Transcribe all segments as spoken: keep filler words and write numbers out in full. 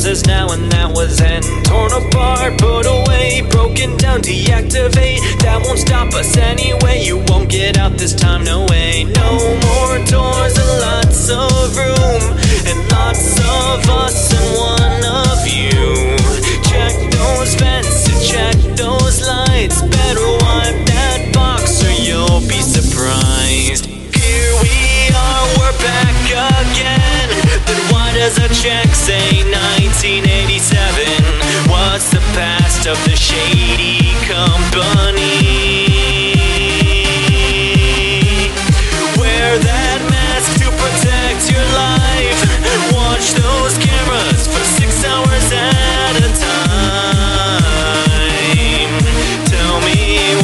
says now and that was then. Torn apart, put away, broken down, deactivate. That won't stop us anyway. You won't get out this time, no way. No more doors and lots of room, and lots of us and one of you. Check those vents and check those lights. Better wipe that box or you'll be surprised. Here we are, we're back again. But why does a check say nineteen eighty-seven? What's the past of the shady company? Wear that mask to protect your life. Watch those cameras for six hours at a time. Tell me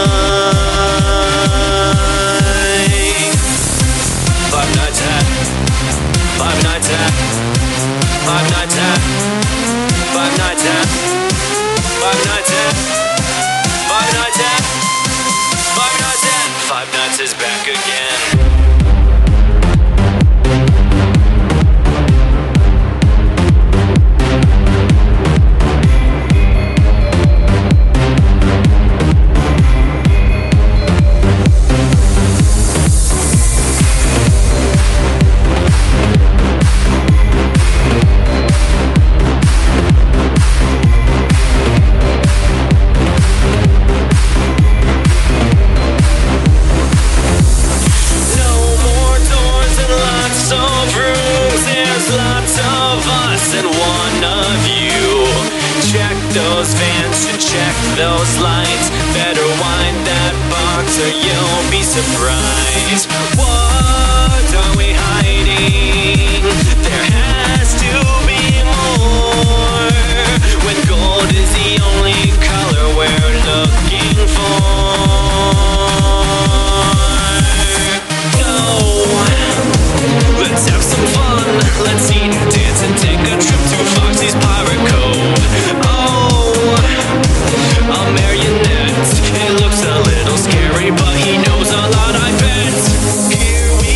why. Five nights at, five nights at, five nights at, five nights at, five nights at, five nights at, five nights at, five nights is back again. And one of you. Check those vents and check those lights. Better wind that box or you'll be surprised. What are we hiding? There has to be more. When gold is the only color we're looking for. No, let's have some fun. Let's eat and dance and take a trip to Foxy's Pirate Cove. Oh, a marionette. It looks a little scary, but he knows a lot, I bet. Here we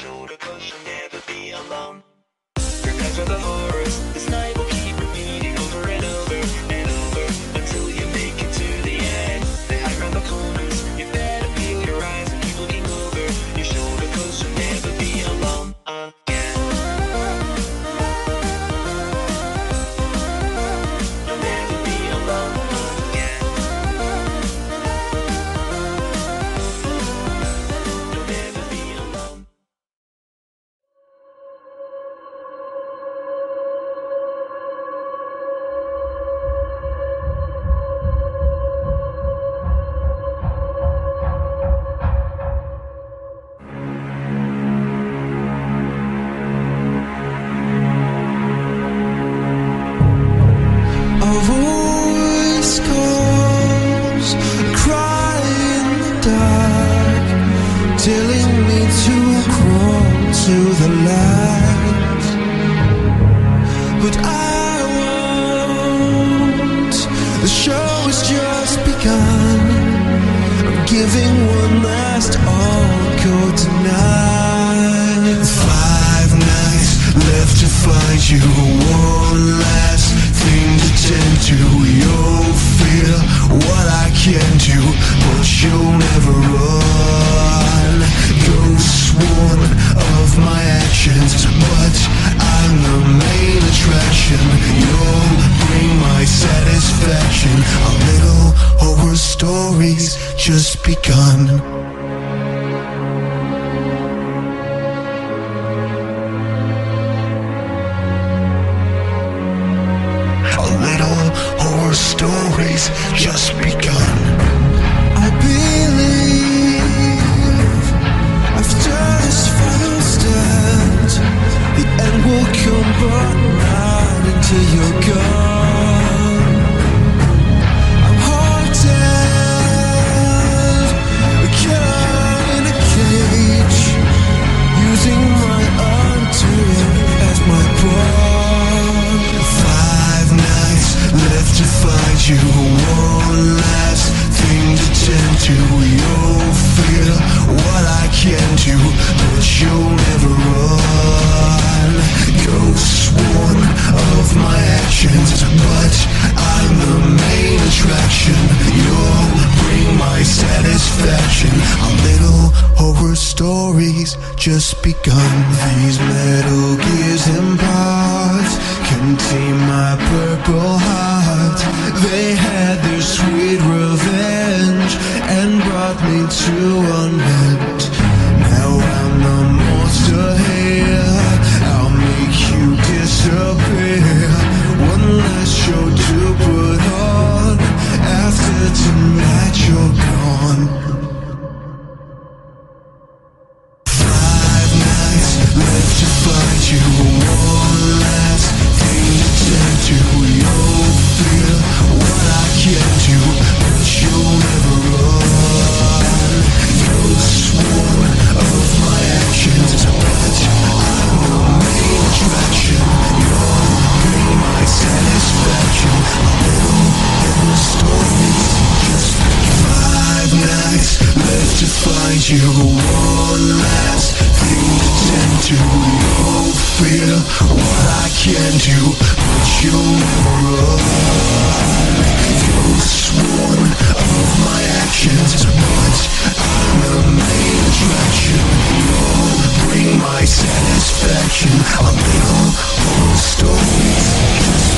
shoulder, 'cause you'll never be alone. Remember the horrors, this night will keep repeating over and over and over until you make it to the end. They hide around the corners, you better peel your eyes and keep looking over your shoulder, 'cause you'll never be alone again. You'll never be alone again. You'll never be alone. A voice calls, cry in the dark, telling me to crawl to the light. But I won't, the show has just begun. I'm giving one last encore tonight. Five nights left to find you, one last thing to tend to. You'll feel what I can do, but you'll never run. Ghosts warn of my actions, but I'm the main attraction. You'll bring my satisfaction. Our little horror story's just begun. Stories just begun. I believe after this final stand, the end will come, but not until you're gone. I'm haunted, a killer in a cage, using my undoing as my pawn. Five nights left to find you, one last thing to tend to. You'll feel what I can do, but you'll never run. Ghosts warn of my actions, but I'm the main attraction. You'll bring my satisfaction. Our little horror stories just begun. These metal gears and parts contain my purple heart. They had their sweet revenge and brought me to unbend. Now I'm the monster here, I'll make you disappear. One last show to put on, after tonight you're gone. Five nights left to find you, one last thing to tend to. You'll feel what I can do, but you'll never run. You'll sworn of my actions, but I'm the main attraction. You'll bring my satisfaction. A little horror stories just five nights left to find you, one last thing to tend to. You'll feel what I can do, but you'll never run. You're sworn of my actions, but I'm the main attraction. You'll bring my satisfaction. A little horror stories just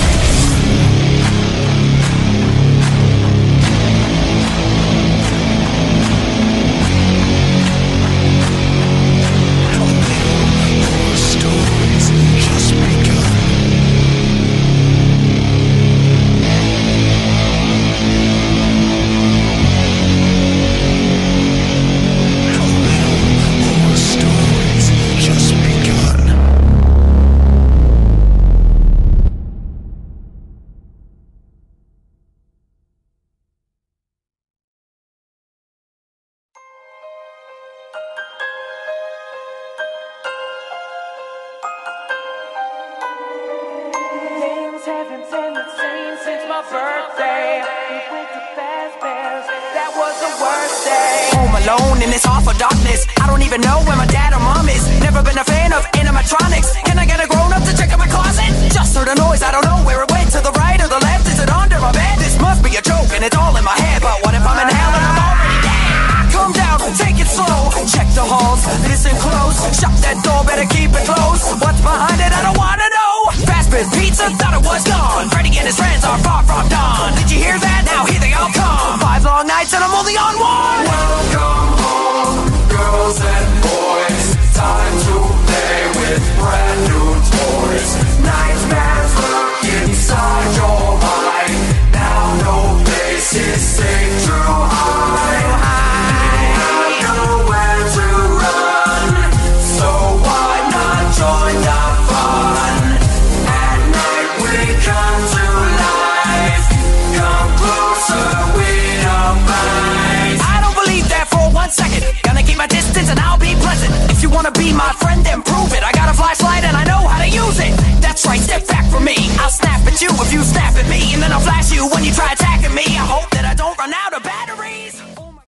alone in this awful darkness. I don't even know where my dad or mom is. Never better keep it close. What's behind it, I don't wanna know. Fast food pizza, thought it was gone. Freddy and his friends are far from done. Did you hear that? Now here they all come. Five long nights and I'm only on one. Welcome home, girls and boys. Time to play with brand new toys. Nightmares lurk inside your mind. Now no place is safe to hide. You have nowhere to run, so why not join the fun? At night we come to life. Come closer, we don't bite. I don't believe that for one second. Gonna keep my distance and I'll be pleasant. If you wanna be my friend, then prove it. I got a flashlight and I know how to use it. That's right, step back from me. I'll snap at you if you snap at me, and then I'll flash you when you try attacking me. I hope that I don't run out.